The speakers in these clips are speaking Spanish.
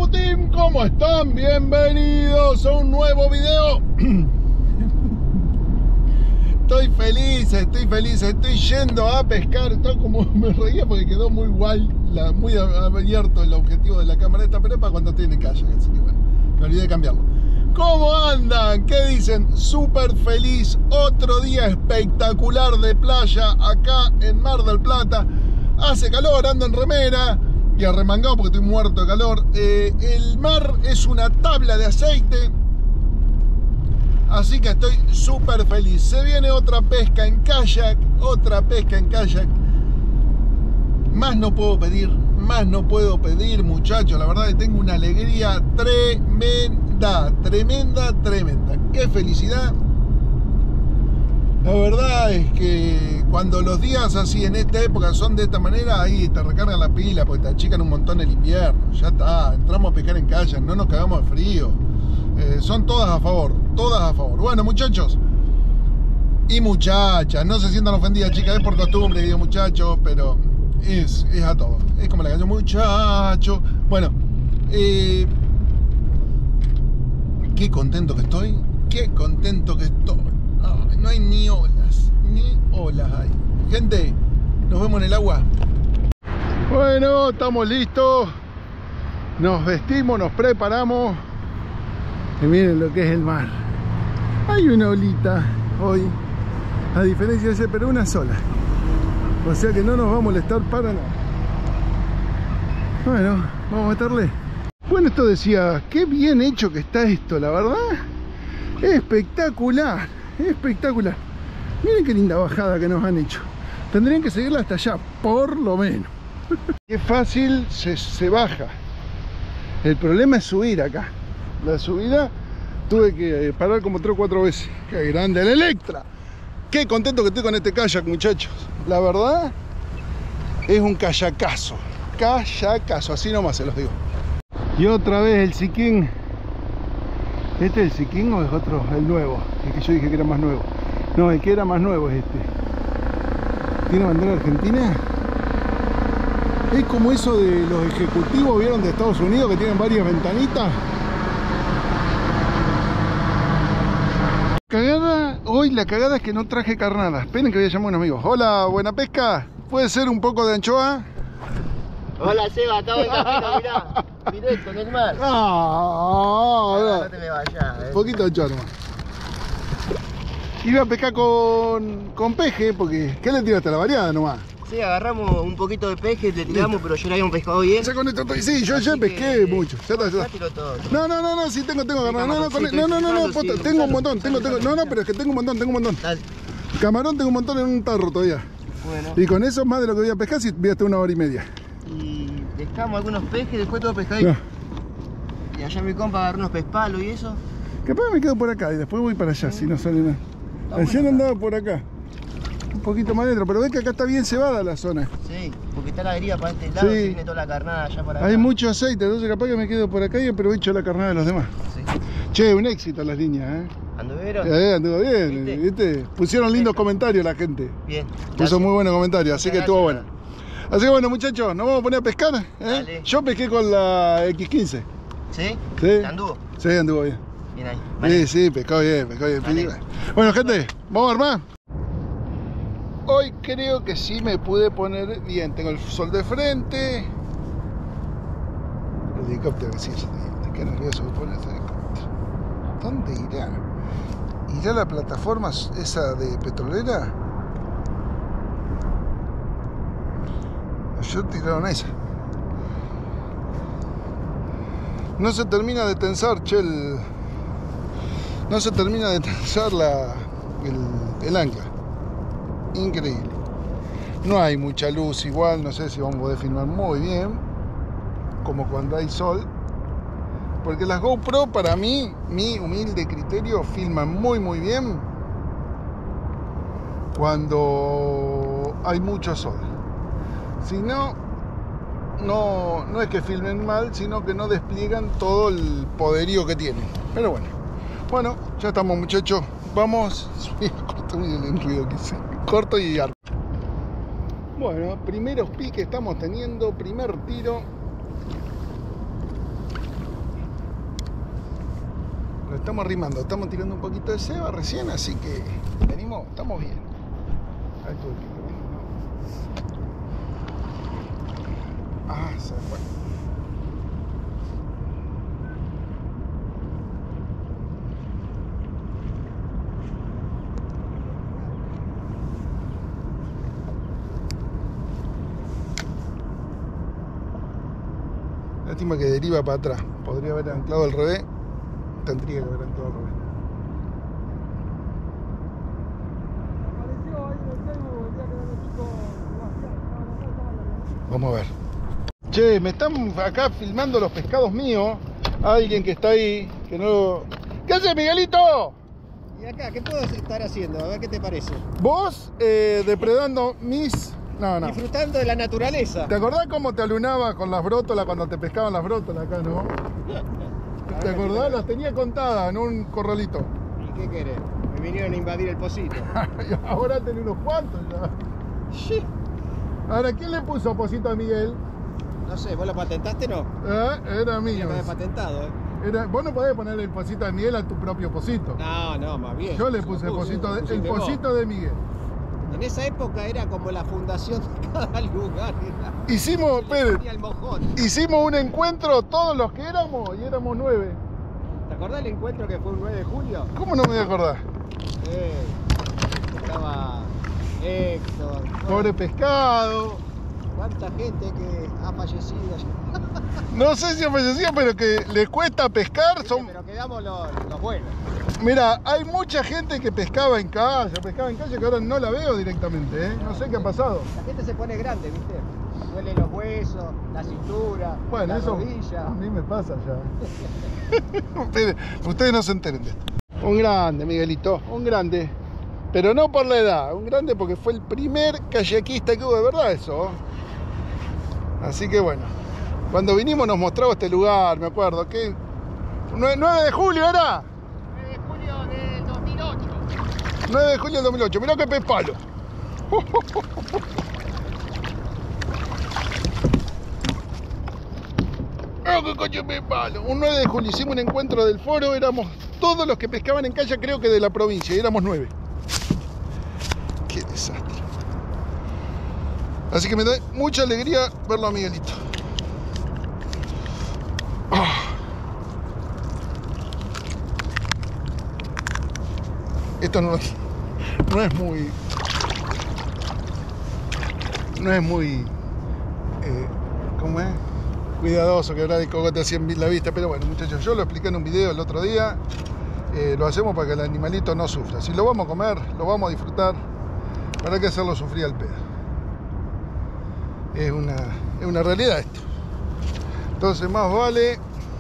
Team, ¿cómo están? Bienvenidos a un nuevo video. Estoy feliz, estoy yendo a pescar. Está como me reía porque quedó muy guay, muy abierto el objetivo de la cámara esta, pero es para cuando estoy en el kayak, así que bueno, me olvidé de cambiarlo. ¿Cómo andan? ¿Qué dicen? Súper feliz, otro día espectacular de playa acá en Mar del Plata. Hace calor, ando en remera y arremangado porque estoy muerto de calor. El mar es una tabla de aceite, así que estoy súper feliz. Se viene otra pesca en kayak, Más no puedo pedir, muchachos. La verdad que tengo una alegría tremenda. Qué felicidad. La verdad es que cuando los días así en esta época son de esta manera, ahí te recargan la pila porque te achican un montón el invierno. Ya está, entramos a pescar en kayak, no nos cagamos de frío. Son todas a favor. Bueno, muchachos y muchachas, no se sientan ofendidas, chicas, es por costumbre, digo muchachos, pero es a todos. Es como la canción muchacho. Bueno, qué contento que estoy. Ay, no hay ni olas hay. Gente, nos vemos en el agua. Bueno, estamos listos. Nos vestimos, nos preparamos. Y miren lo que es el mar. Hay una olita hoy, a diferencia de ayer, pero una sola. O sea que no nos va a molestar para nada. Bueno, vamos a meterle. Bueno, esto decía, qué bien hecho que está esto, la verdad. Espectacular. Miren qué linda bajada que nos han hecho. Tendrían que seguirla hasta allá, por lo menos. Qué fácil se baja. El problema es subir acá. La subida tuve que parar como 3 o 4 veces. Qué grande el Electra. Qué contento que estoy con este kayak, muchachos. La verdad es un kayakazo, así nomás se los digo. Y otra vez el Siquín. ¿Este es el Siquín o es otro? El nuevo, el que yo dije que era más nuevo. No, el que era más nuevo es este. ¿Tiene bandera argentina? Es como eso de los ejecutivos, ¿vieron? De Estados Unidos, que tienen varias ventanitas. Hoy la cagada es que no traje carnada. Esperen que voy a llamar a un amigo. Hola, buena pesca. ¿Puede ser un poco de anchoa? Hola Seba, acabo de camino, mirá. Directo en el mar. No te me vayas, Un poquito de anchoa nomás. Iba a pescar con peje, porque ¿qué le tiraste a la variada nomás? Sí, agarramos un poquito de peje, le tiramos, pero yo no habíamos pescado bien. Sí, yo ayer pesqué mucho. Ya está. No, sí tengo carnada. No, tengo un montón. No, pero es que tengo un montón. Dale. Camarón tengo un montón en un tarro todavía. Bueno. Y con eso más de lo que voy a pescar, si voy a estar 1 hora y media. Y pescamos algunos pejes, después todo pescadito. No. Y allá mi compa agarró unos pespalos y eso. Capaz me quedo por acá y después voy para allá, si no sale nada. Ayer andaba por acá. Un poquito más adentro, pero ves que acá está bien cebada la zona. Sí, porque está la deriva para este lado, sí. Se viene toda la carnada allá para acá. Hay mucho aceite, entonces capaz que me quedo por acá y aprovecho la carnada de los demás. Sí. Che, un éxito las líneas, ¿Anduvieron? Anduvo bien, ¿viste? Pusieron lindos comentarios la gente. Bien. Puso muy buenos comentarios, así que estuvo buena. Así que bueno, muchachos, nos vamos a poner a pescar, Dale. Yo pesqué con la X15. ¿Sí? ¿Sí? ¿Anduvo? Sí, anduvo bien. Bien ahí. Vale. Sí, pescó bien. Vale. Bueno, gente, vamos a armar. Hoy creo que sí me pude poner bien. Tengo el sol de frente. El helicóptero que sí, qué nervioso me pone ese helicóptero. ¿Dónde irá? ¿Irá la plataforma esa de petrolera? Yo tiraron esa. No se termina de tensar, che, no se termina de tensar el ancla. Increíble. No hay mucha luz igual, no sé si vamos a poder filmar muy bien, como cuando hay sol. Porque las GoPro, para mí, mi humilde criterio, filman muy bien cuando hay mucho sol. Si no, no es que filmen mal, sino que no despliegan todo el poderío que tienen. Pero bueno, ya estamos, muchachos. Vamos. Corto el ruido que hice. Corto y arco. Bueno, primeros piques estamos teniendo, primer tiro. Lo estamos arrimando, estamos tirando un poquito de ceba recién, así que venimos, estamos bien. Ahí tuve que ir, ¿no? Ah, se fue. Lástima que deriva para atrás. Podría haber anclado al revés. Tendría que haber anclado al revés. Vamos a ver. Che, me están acá filmando los pescados míos. Alguien que está ahí, que no... ¿Qué haces, Miguelito? ¿Y acá qué puedo estar haciendo? A ver qué te parece. Vos depredando mis... No. Disfrutando de la naturaleza. ¿Te acordás cómo te alunaba con las brótolas cuando te pescaban las brótolas acá, no? ¿Te acordás? Las tenía contadas en un corralito. ¿Y qué querés? Me vinieron a invadir el pocito. Ahora tenés unos cuantos ya. Sí. Ahora, ¿quién le puso pocito a Miguel? No sé, ¿vos lo patentaste o no? Era mío. Yo lo había patentado, Vos no podés poner el pocito de Miguel a tu propio pocito. No, más bien. Yo le puse el pocito de Miguel. En esa época era como la fundación de cada lugar. Hicimos un encuentro, todos los que éramos, y éramos 9. ¿Te acordás del encuentro que fue un 9 de julio? ¿Cómo no me voy a acordar? Estaba Héctor. Pobre pescado. ¿Cuánta gente que ha fallecido? No sé si ha fallecido, pero que les cuesta pescar. Pero quedamos los buenos. Mira, hay mucha gente que pescaba en calle, que ahora no la veo directamente, ¿eh? No sé qué ha pasado. La gente se pone grande, ¿viste? Duele los huesos, la cintura, bueno, la eso rodilla. A mí me pasa ya. Ustedes no se enteren de esto. Un grande, Miguelito, un grande. Pero no por la edad, un grande porque fue el primer kayakista que hubo, de verdad eso. Así que bueno, cuando vinimos nos mostraba este lugar, me acuerdo, que 9 de julio era. 9 de julio del 2008. 9 de julio del 2008, mirá qué pez palo. ¡Qué coño pez palo! Un 9 de julio hicimos un encuentro del foro, éramos todos los que pescaban en calle, creo que de la provincia, y éramos 9. Qué desastre. Así que me da mucha alegría verlo a Miguelito. Esto no es muy ¿cómo es? Cuidadoso que ahora de cogote así en la vista, pero bueno, muchachos, yo lo expliqué en un video el otro día. Lo hacemos para que el animalito no sufra. Si lo vamos a comer, lo vamos a disfrutar, ¿para qué hacerlo sufrir al pedo? Es una realidad esto. Entonces más vale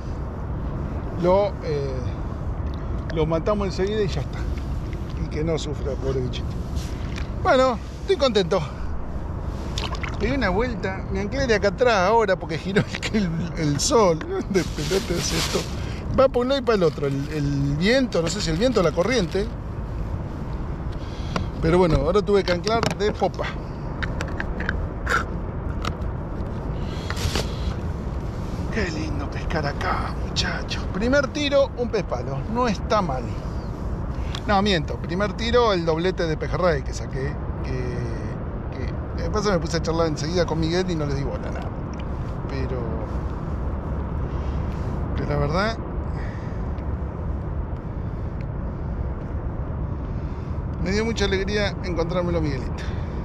lo matamos enseguida y ya está. Y que no sufra, pobre bichito. Bueno, estoy contento. Pegué una vuelta, me anclé de acá atrás ahora porque giró el sol. De pelote es esto. Va por un lado y para el otro. El viento, no sé si el viento o la corriente. Pero bueno, ahora tuve que anclar de popa. Qué lindo pescar acá, muchachos. Primer tiro, un pez palo. No está mal. No, miento. Primer tiro, el doblete de pejerrey que saqué. Lo que pasa es que me puse a charlar enseguida con Miguel y no le di bola, nada. Pero la verdad, me dio mucha alegría encontrármelo, Miguelito.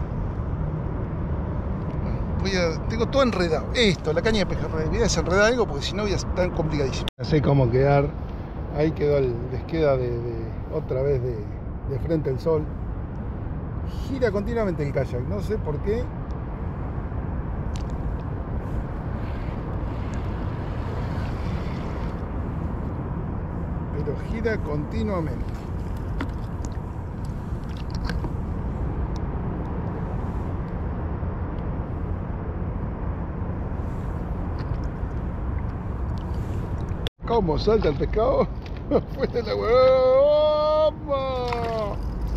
Tengo todo enredado. Esto, la caña de pejerrey. Voy a desenredar algo porque si no voy a estar complicadísimo. No sé cómo quedar. Ahí quedó, les queda otra vez de frente al sol. Gira continuamente el kayak, no sé por qué. Pero gira continuamente. ¿Cómo salta el pescado? Fuera de la hueva.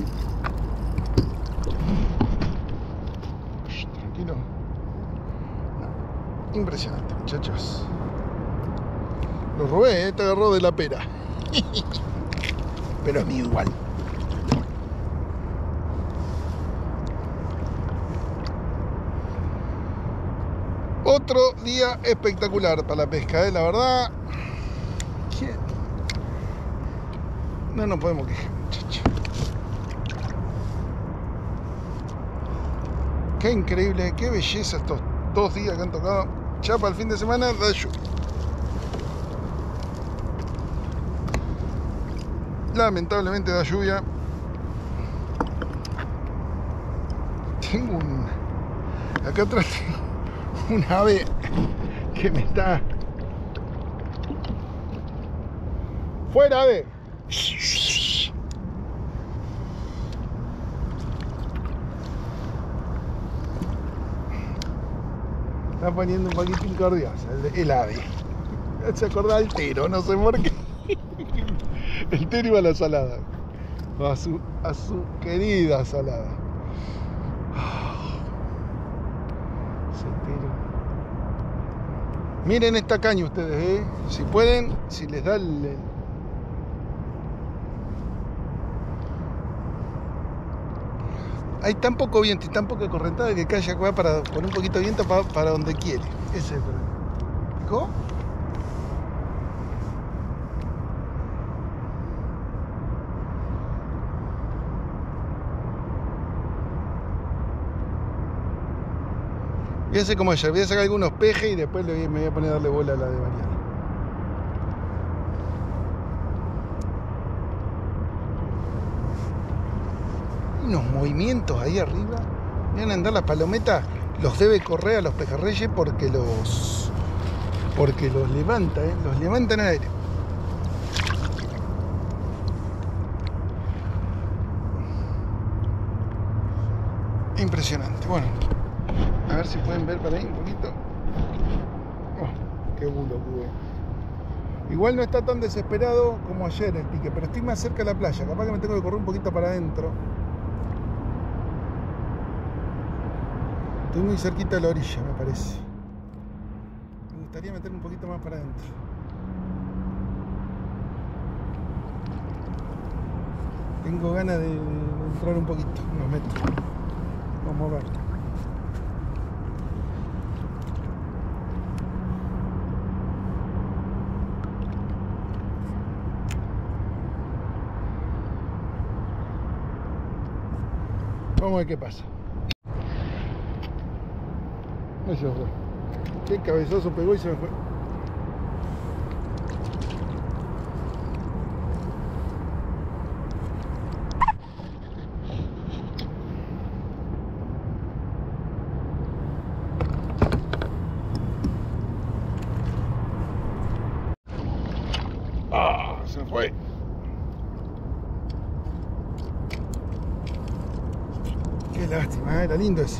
Tranquilo. Impresionante, muchachos. Lo robé, te agarró de la pera. Pero es mío igual. Otro día espectacular para la pesca, la verdad. No nos podemos quejar, muchachos. Qué increíble, qué belleza estos 2 días que han tocado. Ya para el fin de semana da lluvia. Lamentablemente da lluvia. Tengo acá atrás tengo un ave que me está... ¡Fuera, ave! Está poniendo un poquito incordiosa el ave. Se acordaba del Tero, no sé por qué. El Tero iba a la salada. A su querida salada. Ese Tero. Miren esta caña ustedes, si pueden, si les da el... Hay tan poco viento y tan poca correntada que cae acá para poner un poquito de viento para donde quiere. Ese es el problema. ¿Picó? Voy a hacer como ayer, voy a sacar algunos pejes y después me voy a poner a darle bola a la de Mariana. Unos movimientos ahí arriba. Van a andar las palometas, los debe correr a los pejerreyes porque los levanta, los levantan al aire. Impresionante. Bueno, a ver si pueden ver para ahí un poquito. Oh, qué bulo que hubo. Igual no está tan desesperado como ayer el pique, pero estoy más cerca de la playa. Capaz que me tengo que correr un poquito para adentro. Estoy muy cerquita de la orilla, me parece. Me gustaría meterme un poquito más para adentro. Tengo ganas de entrar un poquito, unos metros. Vamos a ver. Vamos a ver qué pasa. Eso fue. Qué cabezazo pegó y se me fue. Ah, se fue. Qué lástima, era lindo ese.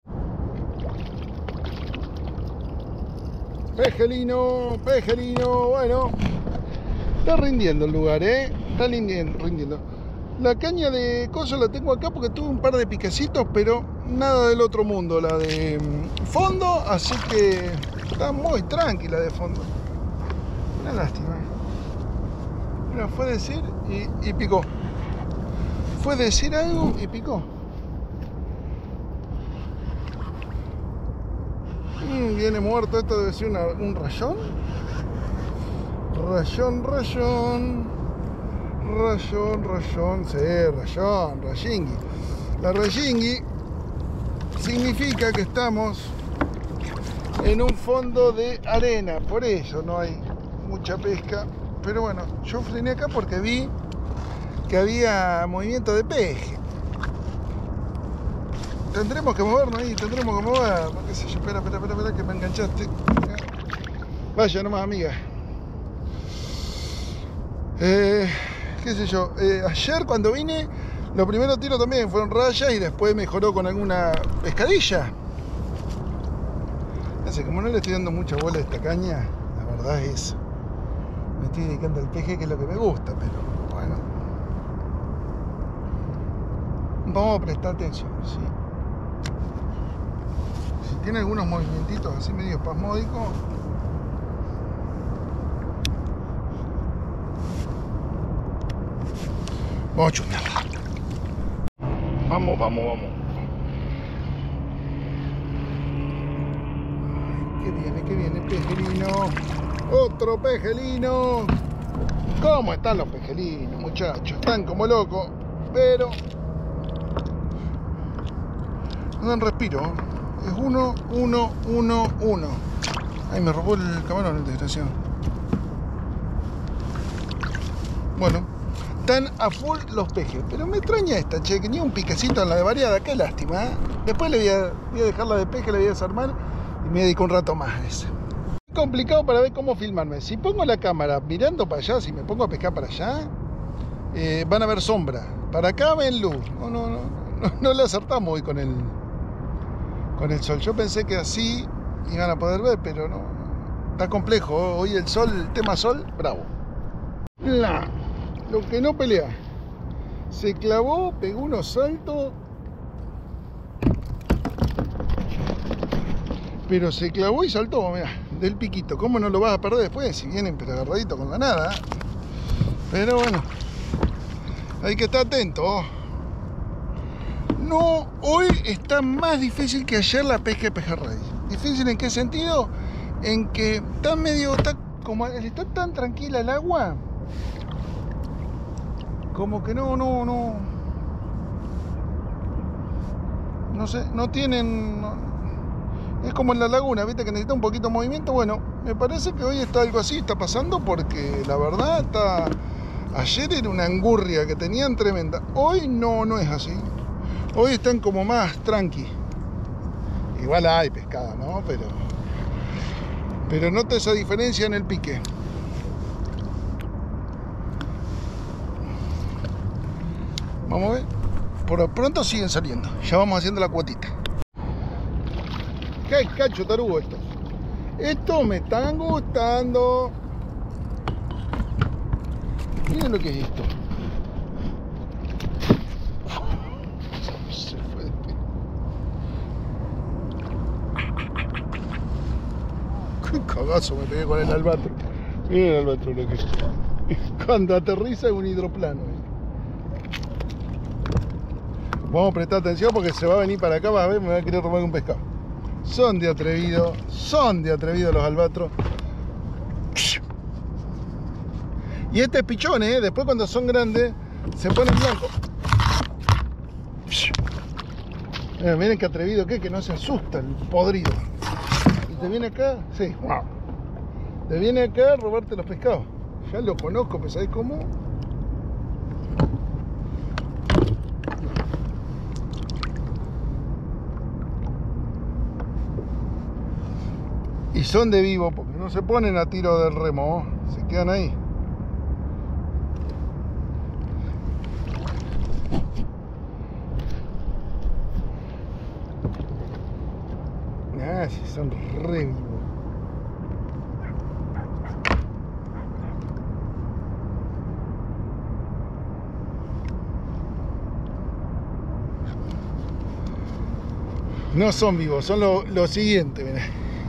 Pejelino, bueno, está rindiendo el lugar, está rindiendo. La caña de coso la tengo acá porque tuve un par de piquecitos, pero nada del otro mundo, la de fondo, así que está muy tranquila de fondo. Una lástima. Mira, fue decir y picó. Fue decir algo y picó. Viene muerto, esto debe ser un rayón. Rayón, sí, rayingui. La rayingui significa que estamos en un fondo de arena, por eso no hay mucha pesca. Pero bueno, yo frené acá porque vi que había movimiento de peje. Tendremos que movernos ahí, qué sé yo, espera, que me enganchaste. Vaya nomás, amiga. Qué sé yo, ayer cuando vine, los primeros tiros también fueron rayas y después mejoró con alguna pescadilla. No sé, como no le estoy dando mucha bola a esta caña, la verdad es eso. Me estoy dedicando al peje, que es lo que me gusta, pero bueno. Vamos a prestar atención, sí. Tiene algunos movimientos así medio espasmódicos. Vamos a chuntarla. Vamos, vamos, vamos. Ay, que viene, pejelino. Otro pejelino. ¿Cómo están los pejelinos, muchachos? Están como locos, pero no dan respiro. Es 1, 1, 1, 1. Ay, me robó el camarón el desgraciado. Bueno, están a full los pejes. Pero me extraña esta, che, que ni un piquecito en la de variada. Qué lástima, ¿eh? Después voy a dejarla de peje, la voy a desarmar y me dedico un rato más a ese. Es complicado para ver cómo filmarme. Si pongo la cámara mirando para allá, si me pongo a pescar para allá, van a ver sombra. Para acá ven luz. No le acertamos hoy con el sol. Yo pensé que así iban a poder ver, pero no. Está complejo. Hoy el sol, el tema sol, bravo. Lo que no pelea. Se clavó, pegó unos saltos. Pero se clavó y saltó, mirá, del piquito. ¿Cómo no lo vas a perder después? Si vienen pero agarradito con la nada. Pero bueno, hay que estar atento. No, hoy está más difícil que ayer la pesca de pejerrey. ¿Difícil en qué sentido? En que está medio, como al estar tan tranquila el agua, como que no sé, no tienen... Es como en la laguna, viste que necesita un poquito de movimiento. Bueno, me parece que hoy está algo así, está pasando porque la verdad está... Ayer era una angurria que tenían tremenda. Hoy no es así. Hoy están como más tranqui. Igual hay pescado, ¿no? Pero nota esa diferencia en el pique. Vamos a ver. Por lo pronto siguen saliendo. Ya vamos haciendo la cuotita. ¡Qué cacho tarugo estos! Estos me están gustando. Miren lo que es esto. Se fue de pie. ¡Qué cagazo me pegué con el albatro! Miren el albatro lo que es. Cuando aterriza es un hidroplano. Vamos a prestar atención porque se va a venir para acá, vas a ver, me va a querer tomar un pescado. Son de atrevido los albatros. Y este es pichón, después cuando son grandes se ponen blancos. Miren qué atrevido que no se asusta el podrido. Y te viene acá, sí, wow. Te viene acá a robarte los pescados. Ya lo conozco, pero ¿sabés cómo? Y son de vivo, porque no se ponen a tiro del remo, se quedan ahí. Ah, sí, son re vivos. No son vivos, son lo siguiente, mirá.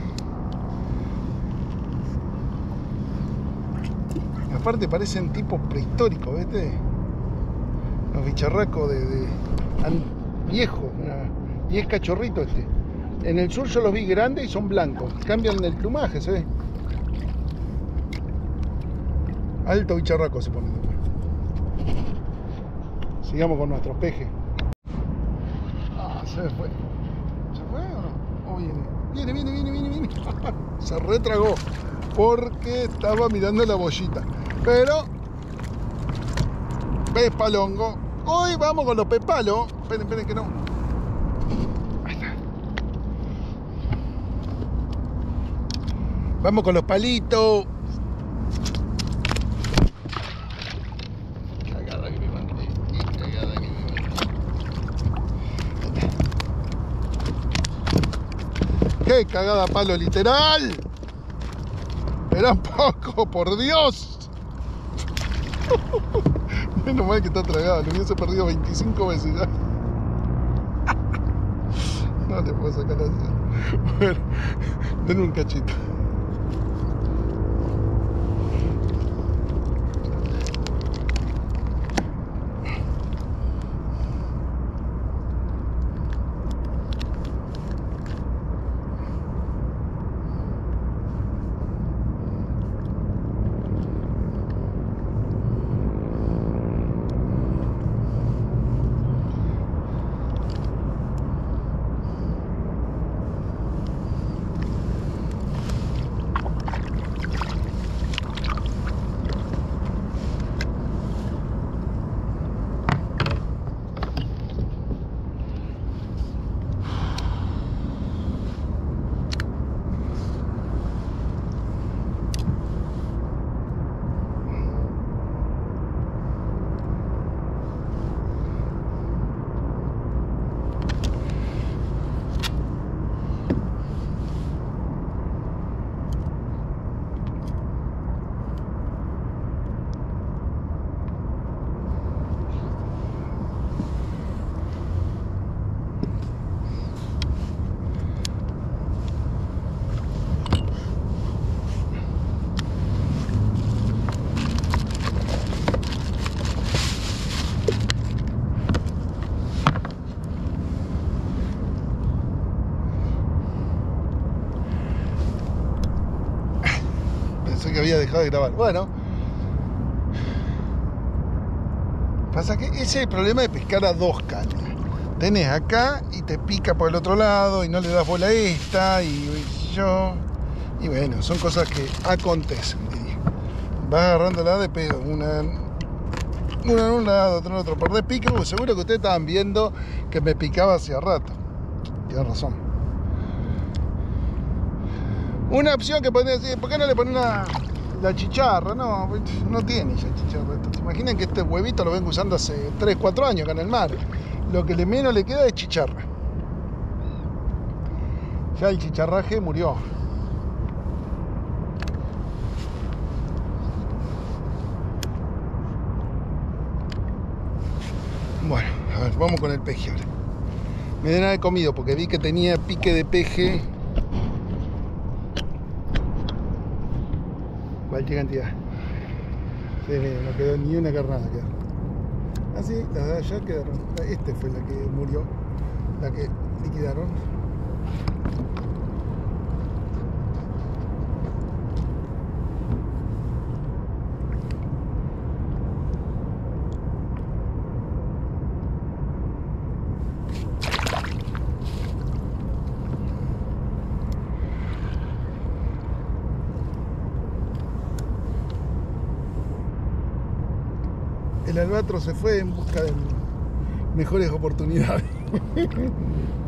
Aparte parecen tipos prehistóricos, ¿viste? Los bicharracos de viejos, y es cachorrito este. En el sur yo los vi grandes y son blancos, cambian el plumaje, ¿se ve? Alto bicharraco se pone después. Sigamos con nuestros pejes. Ah, se fue. ¿Se fue o no? Oh, viene. Viene. Se retragó porque estaba mirando la bollita. Pero pez palongo. Hoy vamos con los pez palos. Esperen que no. Ahí está. Vamos con los palitos. Cagada que me mandé. Qué cagada palo literal. Era poco, por Dios. Menos mal que está tragado, lo hubiese perdido 25 veces ya. No le puedo sacar así. Bueno, denme un cachito. Pensé que había dejado de grabar. Bueno. Pasa que ese es el problema de pescar a dos cañas. Tenés acá y te pica por el otro lado y no le das bola a esta y yo. Y bueno, son cosas que acontecen, diría. Vas agarrándola de pedo. Una en un lado, otra en otro. Perdés pique, porque seguro que ustedes estaban viendo que me picaba hacía rato. Tienes razón. Una opción que podría decir, ¿por qué no le ponen la chicharra? No, no tiene ya chicharra. ¿Se imaginan que este huevito lo vengo usando hace 3, 4 años acá en el mar? Lo que menos le queda es chicharra. Ya el chicharraje murió. Bueno, a ver, vamos con el peje ahora. Me deben haber comido porque vi que tenía pique de peje. Cualquier cantidad. Sí, mira, no quedó ni una carnada. Ah, sí, las de allá quedaron. Este fue la que murió, la que liquidaron. El albatros se fue en busca de mejores oportunidades.